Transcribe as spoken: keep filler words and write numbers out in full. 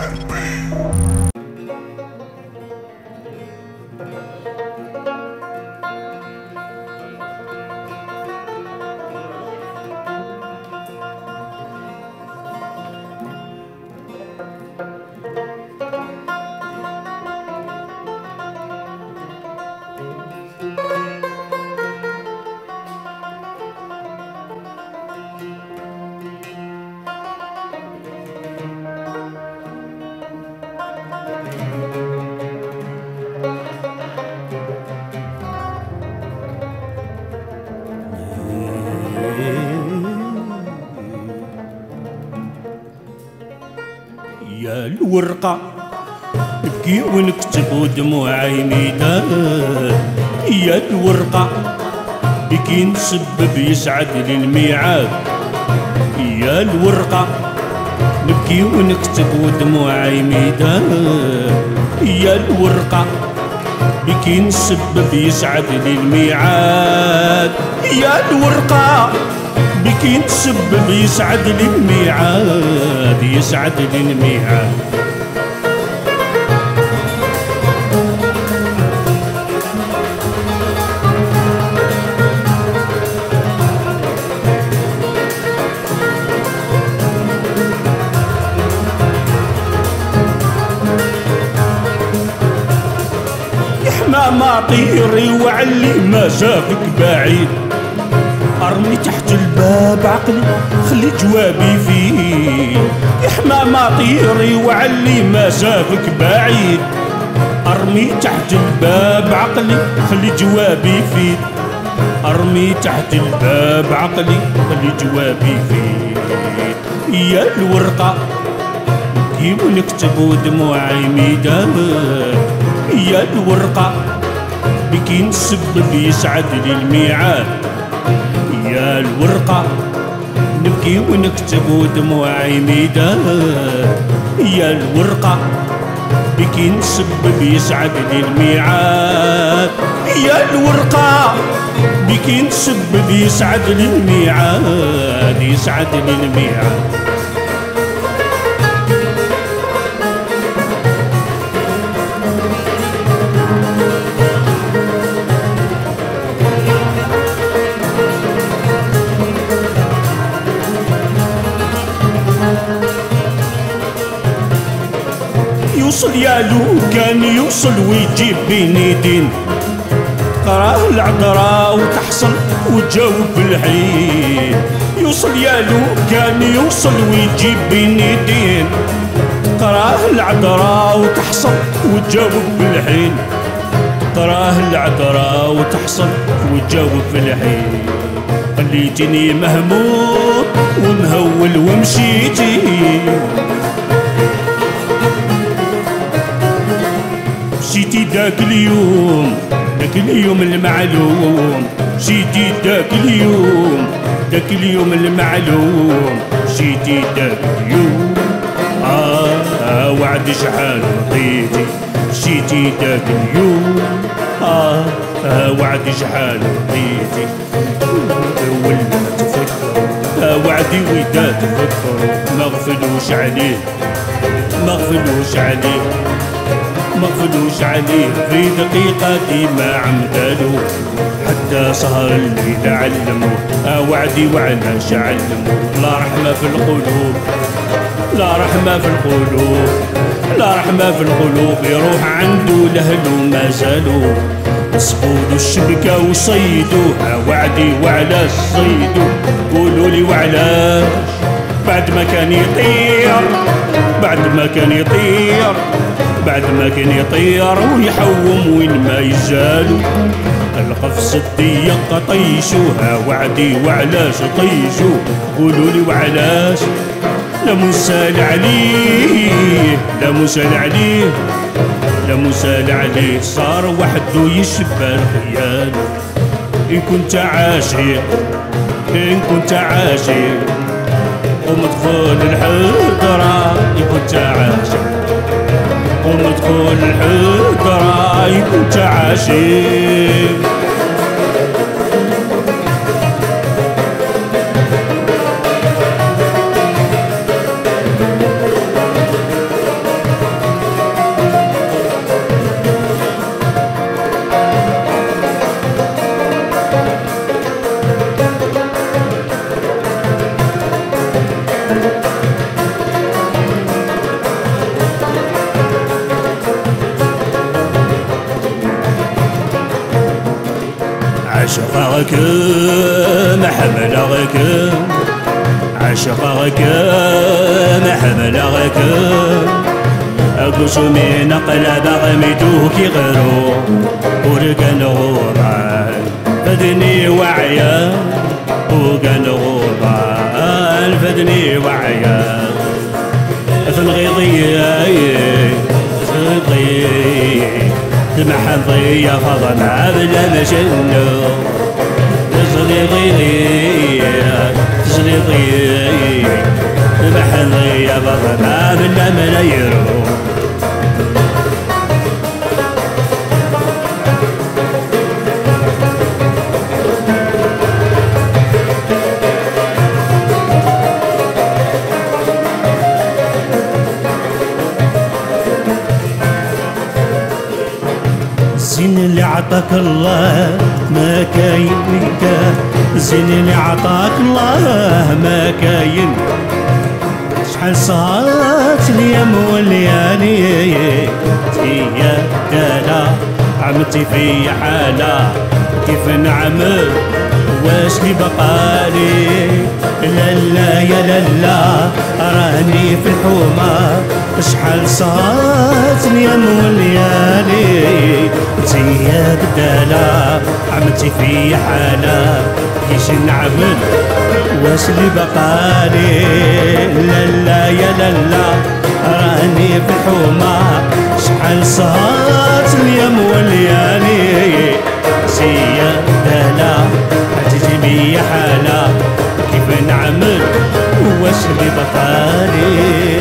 يا الورقة نبكي ونكتب ودموعي ميدان. يا الورقة بكي نسبب يسعد لي الميعاد. يا الورقة نبكي ونكتب ودموعي ميدان. يا الورقة بكي نسبب يسعد لي الميعاد. يا الورقة بكي نسبب يسعد لي الميعاد. يسعد لي الميعاد. يحمى طيري وعلي ما شافك بعيد. ارمي تحت الباب عقلي خلي جوابي فيه. يحمى طيري وعلي ما شافك بعيد. ارمي تحت الباب عقلي خلي جوابي فيه. ارمي تحت الباب عقلي خلي جوابي فيه. يا الورقة نبكي ونكتب ودموعي ميدان. يا الورقة بكي نسبب يسعد لي الميعاد. يا الورقة نبكي ونكتب ودموعي ميدان. يا الورقة بكي نسبب يسعد لي الميعاد. يا الورقة بكي نسبب يسعد لي الميعاد. يسعد لي الميعاد. يوصل يالو كان يوصل ويجيب بين يدين. قراه العذراء وتحصل وتجاوب بالحين. يوصل يالو كان يوصل ويجيب بين يدين. قراه العذراء وتحصل وتجاوب بالحين. قراه العذراء وتحصل وتجاوب بالحين. خليتني مهموم ومهول ومشيتي. مشيتي داك اليوم داك اليوم المعلوم. مشيتي داك اليوم داك اليوم المعلوم. مشيتي داك اليوم آه, آه وعد شحال رضيتي. مشيتي داك اليوم آه, آه وعد شحال رضيتي. ولا تفكر آه وعدي ودا تفكر. ما غفلوش عليه ما غفلوش عليه ما غفلوش عليه. في دقيقة ديما عمدالو حتى سهر الليل علمو. آه وعدي وعلاش علمو. لا رحمة في القلوب لا رحمة في القلوب لا رحمة في القلوب. يروح عنده لهلو ما زالو. صبودو الشبكة وصيدوها. وعدي وعلاش صيدو قولولي وعلاش. بعد ما كان يطير بعد ما كان يطير بعد ما كان يطير ويحوم وين ما يجالو. القفص الضيق طيشوها. وعدي وعلاش طيشو قولولي وعلاش. لا مسال عليه لا مسال عليه لا مسال عليه. صار وحده يشبه الخيال. إن كنت عاشق إن كنت عاشق ومدخول الحضرة. إن كنت عاشق ومدخول الحضرة. إن كنت عاشق عشقكم حملغكم عشقكم حملغكم أقسمي نقلب غميتوكي غيرو ورقن غوران فدني وعيا وقن غوران فدني وعيا فالغيضية فالغيضية المحظية فضنا بلا مجنو صديقية صديقية المحظية فضنا بلا ملايرو زين اللي عطاك الله ما كاين لك زين اللي عطاك الله ما كاين شحال صارت اليوم والليالي يا دالا عمتي في حالة كيف نعمل واش لي بقالي لا لا يا لالا راني في الحومة شحال صارت اليوم والليالي يا بدالة عمتي في حالة كيش نعمل واش لي بقالي لا لا يا لالا راني في الحومة شحال صارت اليوم والليالي يا بدالة عزيزي بيا حالة كيف نعمل واش لي بقالي